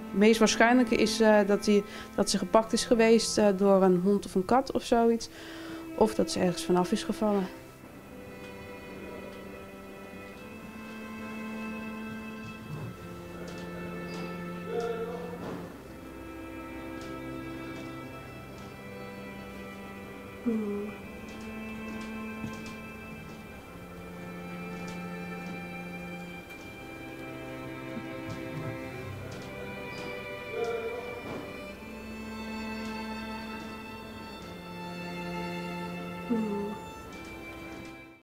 Het meest waarschijnlijke is dat ze gepakt is geweest door een hond of een kat of zoiets. Of dat ze ergens vanaf is gevallen.